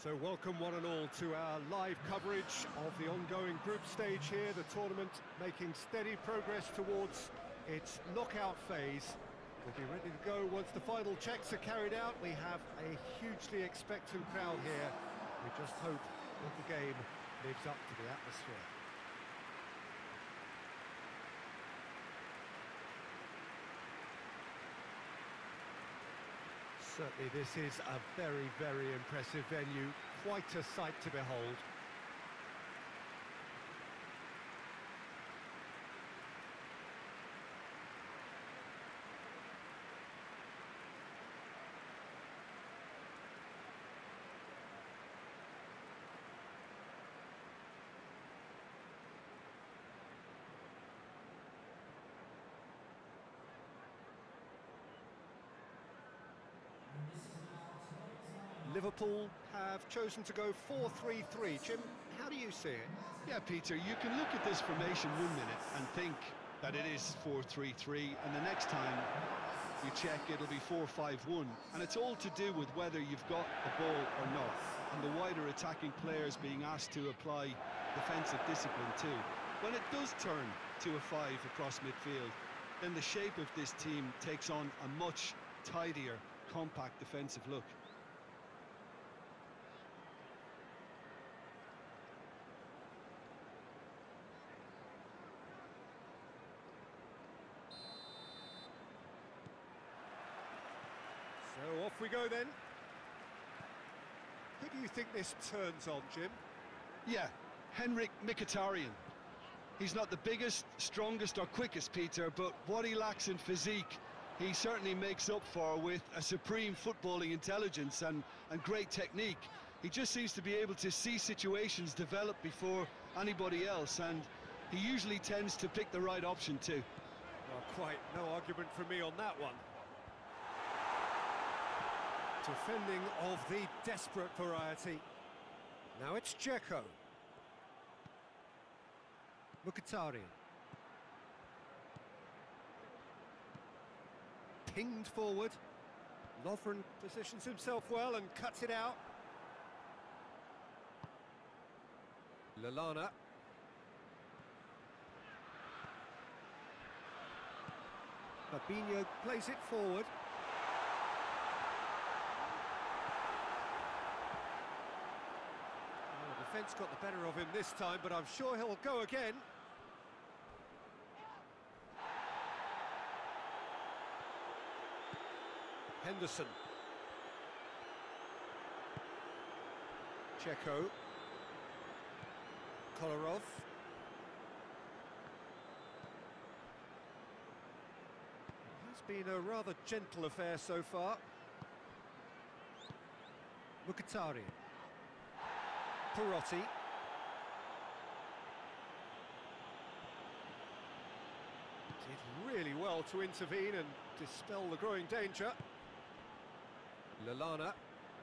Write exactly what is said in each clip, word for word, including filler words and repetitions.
So welcome one and all to our live coverage of the ongoing group stage here, the tournament making steady progress towards its knockout phase. We'll be ready to go once the final checks are carried out. We have a hugely expectant crowd here. We just hope that the game lives up to the atmosphere. Certainly this is a very, very impressive venue, quite a sight to behold. Liverpool have chosen to go four three three. Jim, how do you see it? Yeah, Peter, you can look at this formation one minute and think that it is four three three, and the next time you check it'll be four five one, and it's all to do with whether you've got the ball or not, and the wider attacking players being asked to apply defensive discipline too. When it does turn to a five across midfield, then the shape of this team takes on a much tidier, compact defensive look. So off we go then. Who do you think this turns on, Jim? Yeah, Henrik Mkhitaryan. He's not the biggest, strongest or quickest, Peter, but what he lacks in physique, he certainly makes up for with a supreme footballing intelligence and, and great technique. He just seems to be able to see situations develop before anybody else, and he usually tends to pick the right option too. Well, quite no argument from me on that one. Defending of the desperate variety. Now it's Dzeko. Mkhitaryan. Pinged forward. Lovren positions himself well and cuts it out. Lallana. Fabinho plays it forward. Well, the defence got the better of him this time, but I'm sure he'll go again. Henderson. Dzeko. Kolarov. It's been a rather gentle affair so far. Mkhitaryan. Perotti. Did really well to intervene and dispel the growing danger. Lallana.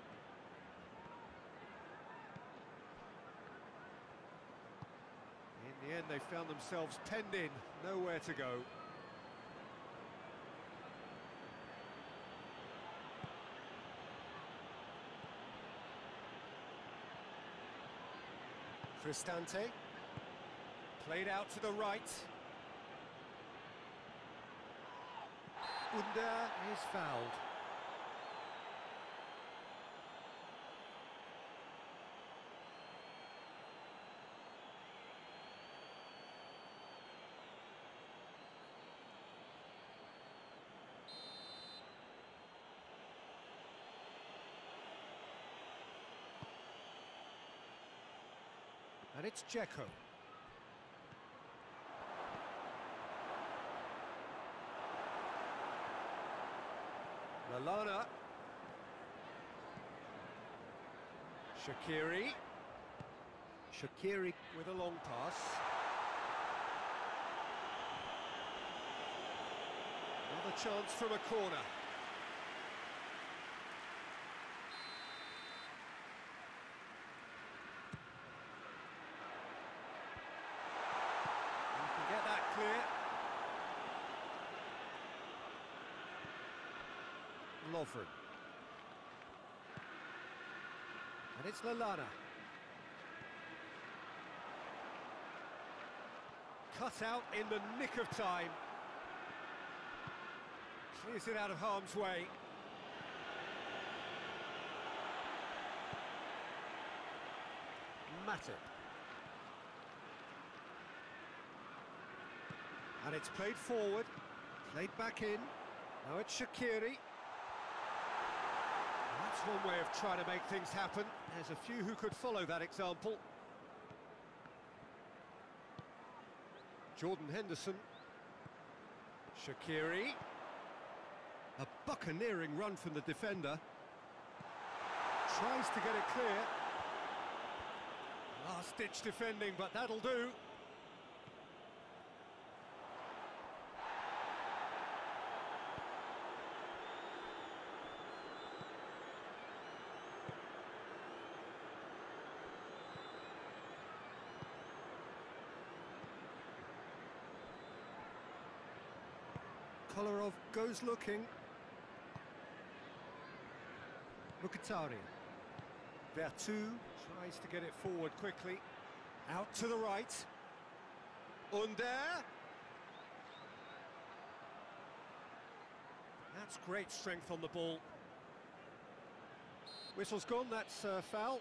In the end, they found themselves penned in, nowhere to go. Cristante. Played out to the right. Under is fouled. And it's Dzeko. Lallana. Shaqiri. Shaqiri with a long pass. Another chance from a corner. Get that clear. Lovren. And it's Lallana. Cut out in the nick of time. Clears it out of harm's way. Matip. And it's played forward, played back in. Now it's Shaqiri. That's one way of trying to make things happen. There's a few who could follow that example. Jordan Henderson. Shaqiri. A buccaneering run from the defender. Tries to get it clear. Last-ditch defending, but that'll do. Kolarov goes looking. Mkhitaryan. Veretout tries to get it forward quickly. Out to the right. Under. That's great strength on the ball. Whistle's gone, that's uh, foul.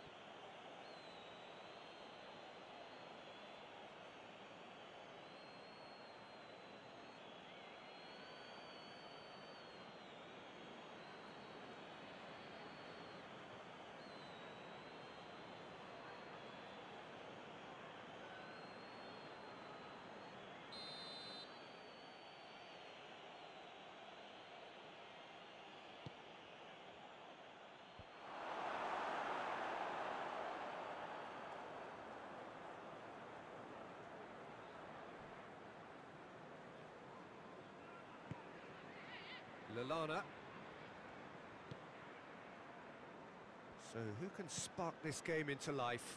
Lallana. So who can spark this game into life?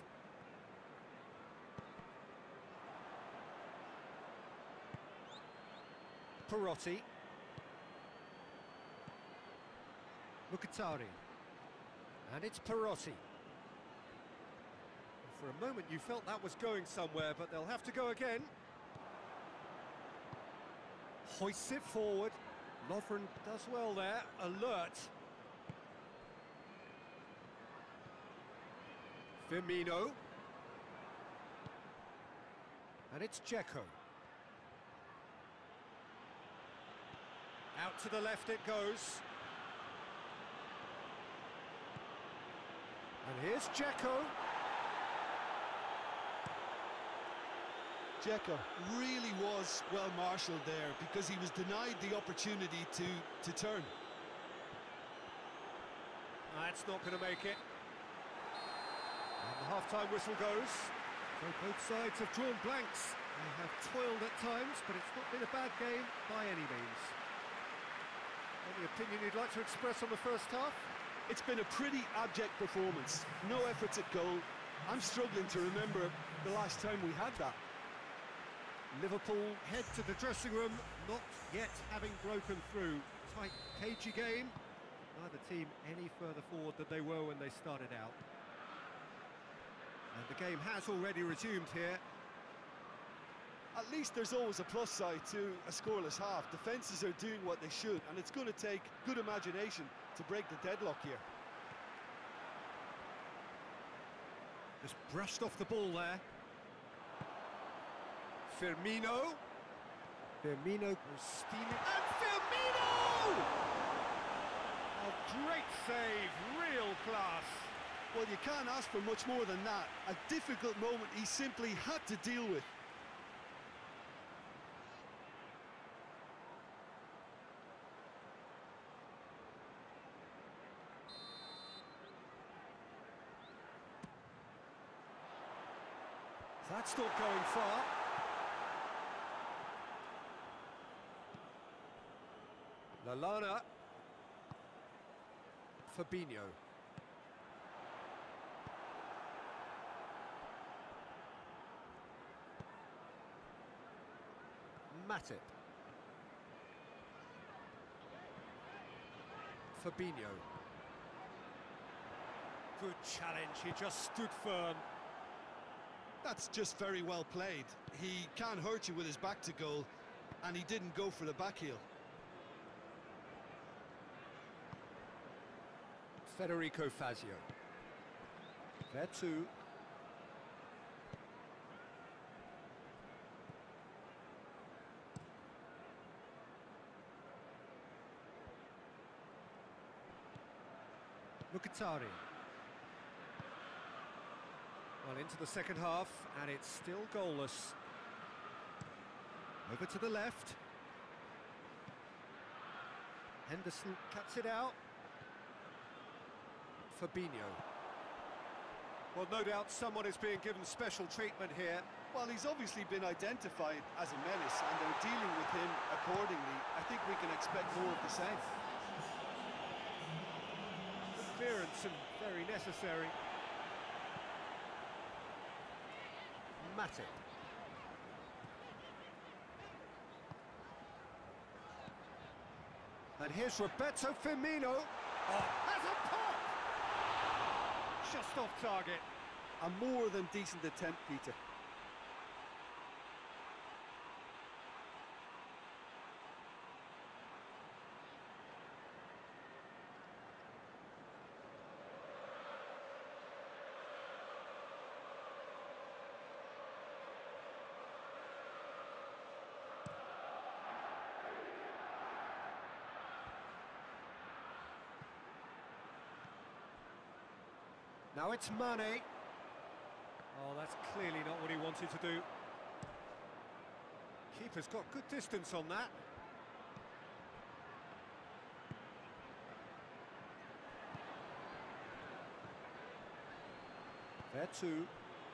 Perotti. Mkhitaryan. And it's Perotti. For a moment you felt that was going somewhere, but they'll have to go again. Hoists it forward. Lovren does well there, alert. Firmino. And it's Dzeko. Out to the left it goes. And here's Dzeko. Dzeko really was well marshalled there because he was denied the opportunity to, to turn. That's not going to make it. And the half-time whistle goes. So both sides have drawn blanks. They have toiled at times, but it's not been a bad game by any means. Any opinion you'd like to express on the first half? It's been a pretty abject performance. No efforts at goal. I'm struggling to remember the last time we had that. Liverpool head to the dressing room, not yet having broken through. Tight, cagey game. Neither team any further forward than they were when they started out. And the game has already resumed here. At least there's always a plus side to a scoreless half. Defences are doing what they should, and it's going to take good imagination to break the deadlock here. Just brushed off the ball there. Firmino. Firmino goes steaming. And Firmino! A great save, real class. Well, you can't ask for much more than that. A difficult moment he simply had to deal with. That's not going far. Lallana. Fabinho. Matip. Fabinho. Good challenge, he just stood firm. That's just very well played. He can't hurt you with his back to goal, and he didn't go for the back heel. Federico Fazio. There too. Mkhitaryan. Well, into the second half, and it's still goalless. Over to the left. Henderson cuts it out. Fabinho. Well, no doubt someone is being given special treatment here. Well, he's obviously been identified as a menace, and they're dealing with him accordingly. I think we can expect more of the same. Clearance and very necessary. Matic. And here's Roberto Firmino. Oh, has a pop! Just off target. A more than decent attempt, Peter. Now it's Mane. Oh, that's clearly not what he wanted to do. Keeper's got good distance on that. There too.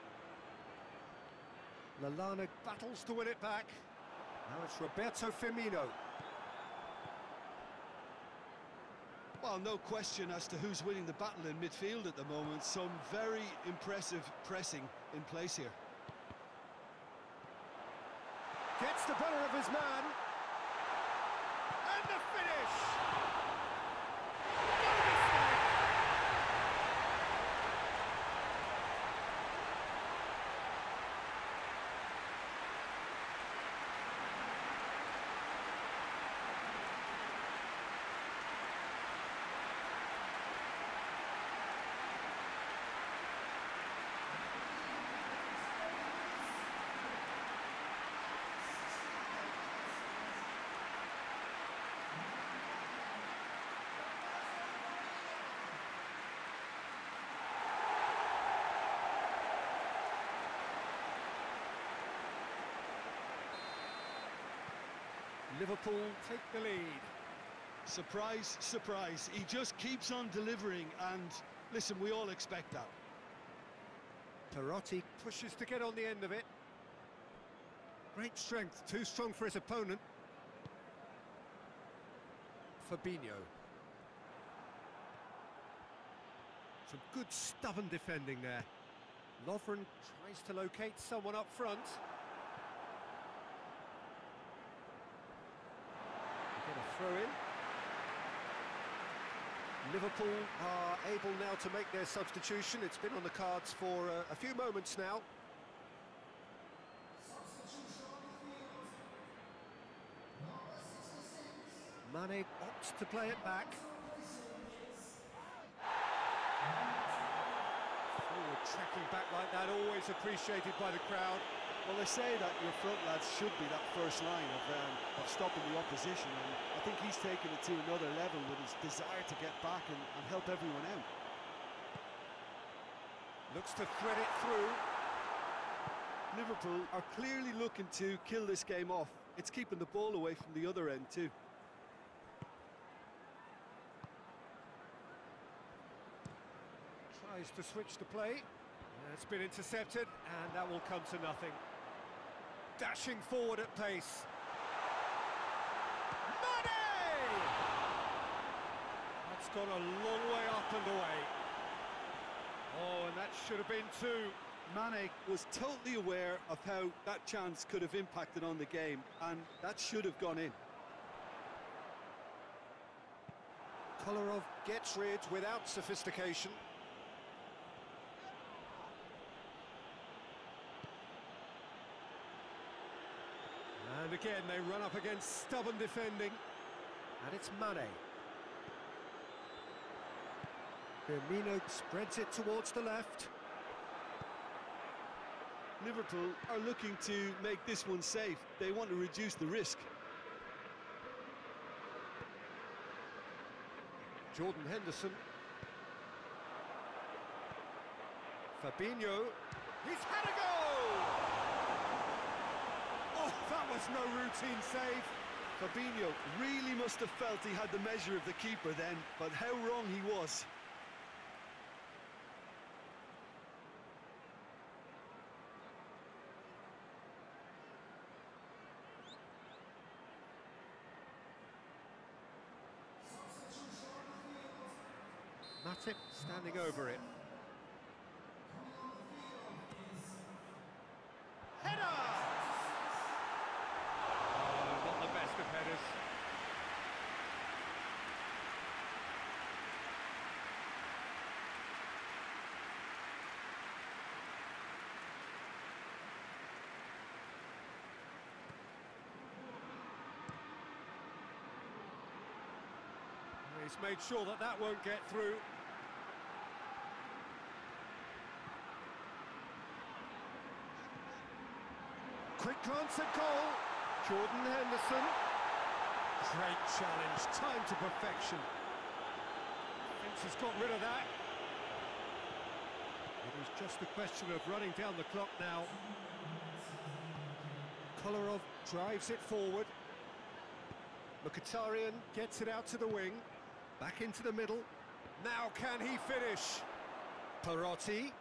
Lallana battles to win it back. Now it's Roberto Firmino. Well, no question as to who's winning the battle in midfield at the moment. Some very impressive pressing in place here. Gets the better of his man. And the finish! No mistake! Liverpool take the lead. Surprise, surprise. He just keeps on delivering, and listen, we all expect that. Perotti pushes to get on the end of it. Great strength, too strong for his opponent. Fabinho. Some good stubborn defending there. Lovren tries to locate someone up front. Get a throw in. Liverpool are able now to make their substitution. It's been on the cards for uh, a few moments now. Mane opts to play it back. Forward tracking back like that, always appreciated by the crowd. Well, they say that your front lads should be that first line of, um, of stopping the opposition, and I think he's taken it to another level with his desire to get back and, and help everyone out. Looks to thread it through. Liverpool are clearly looking to kill this game off. It's keeping the ball away from the other end too. Tries to switch the play. Uh, it's been intercepted, and that will come to nothing. Dashing forward at pace. Mane! That's gone a long way up and away. Oh, and that should have been two. Mane was totally aware of how that chance could have impacted on the game, and that should have gone in. Kolarov gets rid without sophistication. And again, they run up against stubborn defending. And it's Mane. Firmino spreads it towards the left. Liverpool are looking to make this one safe. They want to reduce the risk. Jordan Henderson. Fabinho. He's had a goal! Oh, that was no routine save. Fabinho really must have felt he had the measure of the keeper then, but how wrong he was. Matip standing over it. Header! Oh, not the best of headers. He's made sure that that won't get through. Quick glance at goal. Jordan Henderson. Great challenge, time to perfection. Defence has got rid of that. It was just a question of running down the clock now. Kolarov drives it forward. Mkhitaryan gets it out to the wing. Back into the middle. Now can he finish? Perotti.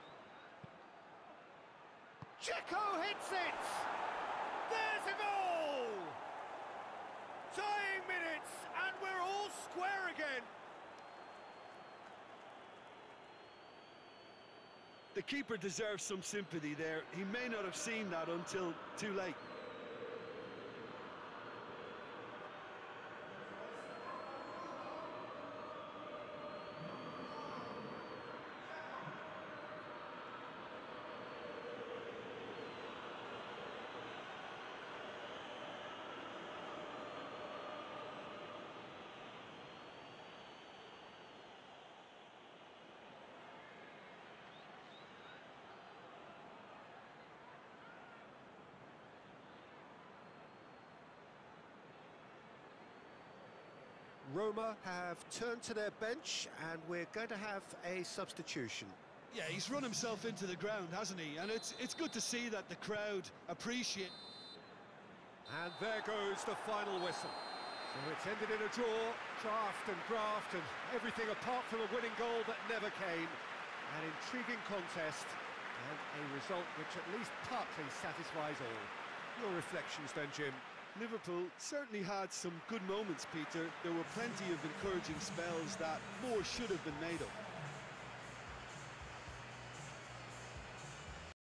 Dzeko hits it! There's a goal! Dying minutes, and we're all square again. The keeper deserves some sympathy there. He may not have seen that until too late. Roma have turned to their bench, and we're going to have a substitution. Yeah, he's run himself into the ground, hasn't he? And it's it's good to see that the crowd appreciate. And there goes the final whistle. So it's ended in a draw, craft and graft and everything apart from a winning goal that never came. An intriguing contest and a result which at least partly satisfies all. Your reflections then, Jim? Liverpool certainly had some good moments, Peter. There were plenty of encouraging spells that more should have been made of.